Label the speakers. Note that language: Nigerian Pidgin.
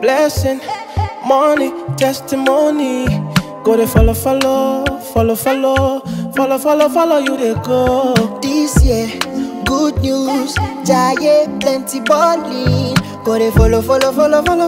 Speaker 1: blessing, money, testimony. Go they follow, you they go.
Speaker 2: This year, good news, giant plenty balling. Go they follow.